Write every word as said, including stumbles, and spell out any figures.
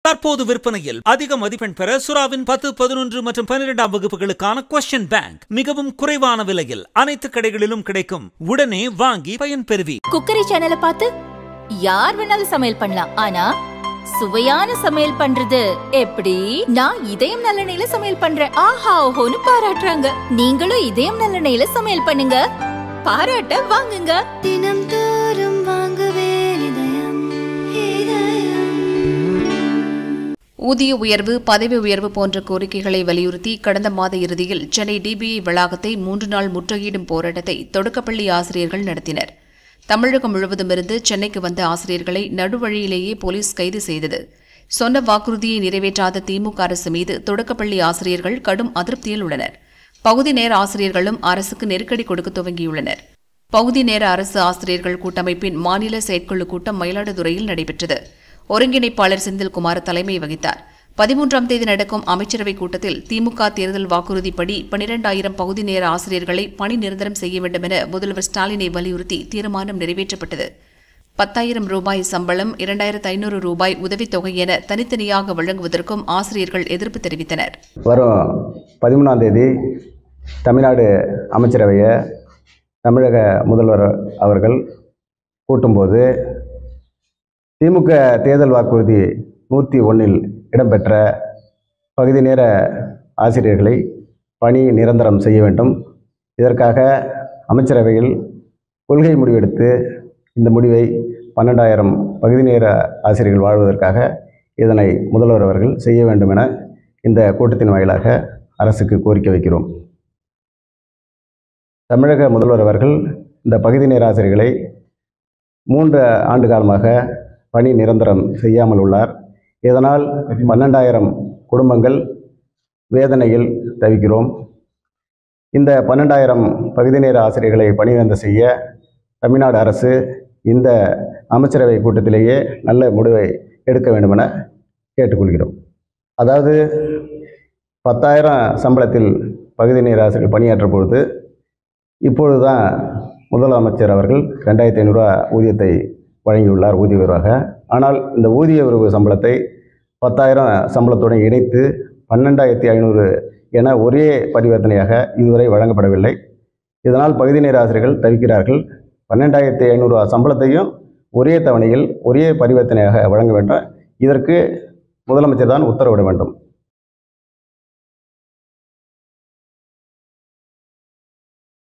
தற்போது விற்பனையில். அதிக மதிப்பெண் பெற சுறாவின் பத்து, பதினொன்று மற்றும் பன்னிரெண்டாம் வகுப்புகளுக்கான கொஸ்டின் பேங்க் மிகவும் குறைவான விலையில் அனைத்து கடைகளிலும் கிடைக்கும். உடனே வாங்கி பயன்பெறுவி. குக்கரி சேனலை பார்த்து யார் வேணாலும் சமையல் பண்ணலாம். ஆனா சுவையான சமையல் பண்றது எப்படி? நான் இதயம் நல்லெண்ணெயில சமையல் பண்றேன். ஆஹா ஓஹோன்னு பாராட்டுறாங்க. நீங்களும் இதயம் நல்லெண்ணெயில சமையல் பண்ணுங்க, பாராட்ட வாங்குங்க. தினம் தோறும் வாங்குவே இதயம் இதயம். ஊதிய உயர்வு, பதவி உயர்வு போன்ற கோரிக்கைகளை வலியுறுத்தி கடந்த மாத இறுதியில் சென்னை டிபிஐ வளாகத்தை மூன்று நாள் முற்றுகையிடும் போராட்டத்தை தொடக்கப்பள்ளி ஆசிரியர்கள் நடத்தினர். தமிழகம் முழுவதுமிருந்து சென்னைக்கு வந்த ஆசிரியர்களை நடுவழியிலேயே போலீஸ் கைது செய்தது. சொன்ன வாக்குறுதியை நிறைவேற்றாத திமுக அரசு மீது தொடக்கப்பள்ளி ஆசிரியர்கள் கடும் அதிருப்தியில் உள்ளனர். பகுதி நேர ஆசிரியர்களும் அரசுக்கு நெருக்கடி கொடுக்க துவங்கியுள்ளனர். பகுதி நேர அரசு ஆசிரியர்கள் கூட்டமைப்பின் மாநில செயற்குழு கூட்டம் மயிலாடுதுறையில் நடைபெற்றது. ஒருங்கிணைப்பாளர் செந்தில்குமார் தலைமை வகித்தார். பதிமூன்றாம் தேதி நடக்கும் அமைச்சரவைக் கூட்டத்தில் திமுக தேர்தல் வாக்குறுதிப்படி பனிரெண்டாயிரம் பகுதி நேர ஆசிரியர்களை பணி நிரந்தரம் செய்ய வேண்டும் என முதல்வர் ஸ்டாலினை வலியுறுத்தி தீர்மானம் நிறைவேற்றப்பட்டது. பத்தாயிரம் ரூபாய் சம்பளம், இரண்டாயிரத்து ஐநூறு ரூபாய் உதவித்தொகை என தனித்தனியாக வழங்குவதற்கும் ஆசிரியர்கள் எதிர்ப்பு தெரிவித்தனர். வரும் பதிமூணாம் தேதி தமிழ்நாடு அமைச்சரவையை தமிழக முதல்வர் அவர்கள் கூட்டும்போது திமுக தேர்தல் வாக்குறுதி நூற்றி ஒன்றில் இடம்பெற்ற பகுதி நேர ஆசிரியர்களை பணி நிரந்தரம் செய்ய வேண்டும். இதற்காக அமைச்சரவையில் கொள்கை முடிவெடுத்து இந்த முடிவை பன்னெண்டாயிரம் பகுதி நேர ஆசிரியர்கள் வாழ்வதற்காக இதனை முதல்வர் அவர்கள் செய்ய வேண்டும் என இந்த கூட்டத்தின் வாயிலாக அரசுக்கு கோரிக்கை வைக்கிறோம். தமிழக முதல்வர் அவர்கள் இந்த பகுதி நேர ஆசிரியர்களை மூன்று ஆண்டு காலமாக பணி நிரந்தரம் செய்யாமல் உள்ளார். இதனால் பன்னெண்டாயிரம் குடும்பங்கள் வேதனையில் தவிக்கிறோம். இந்த பன்னெண்டாயிரம் பகுதி நேர ஆசிரியர்களை பணிநிரந்தரம் செய்ய தமிழ்நாடு அரசு இந்த அமைச்சரவை கூட்டத்திலேயே நல்ல முடிவை எடுக்க வேண்டும் என கேட்டுக்கொள்கிறோம். அதாவது பத்தாயிரம் சம்பளத்தில் பகுதி நேர ஆசிரியர்கள் பணியாற்ற பொழுது இப்பொழுது தான் முதலமைச்சர் அவர்கள் ரெண்டாயிரத்தி ஐநூறுரூவா ஊதியத்தை வழங்கியுள்ளார் ஊதிய உயர்வாக. ஆனால் இந்த ஊதிய உயர்வு சம்பளத்தை பத்தாயிரம் சம்பளத்துடன் இணைத்து பன்னெண்டாயிரத்தி ஐநூறு என ஒரே பரிவர்த்தனையாக இதுவரை வழங்கப்படவில்லை. இதனால் பகுதி நேர ஆசிரியர்கள் தவிக்கிறார்கள். பன்னெண்டாயிரத்தி ஐநூறு சம்பளத்தையும் ஒரே தவணையில் ஒரே பரிவர்த்தனையாக வழங்க வேண்டும். இதற்கு முதலமைச்சர் தான் உத்தரவிட வேண்டும்.